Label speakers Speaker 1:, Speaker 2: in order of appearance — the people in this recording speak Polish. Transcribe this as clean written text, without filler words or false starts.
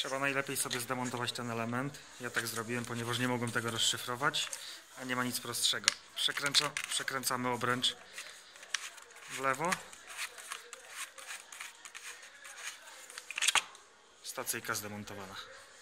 Speaker 1: Trzeba najlepiej sobie zdemontować ten element. Ja tak zrobiłem, ponieważ nie mogłem tego rozszyfrować, a nie ma nic prostszego. Przekręcamy obręcz w lewo. Stacyjka zdemontowana.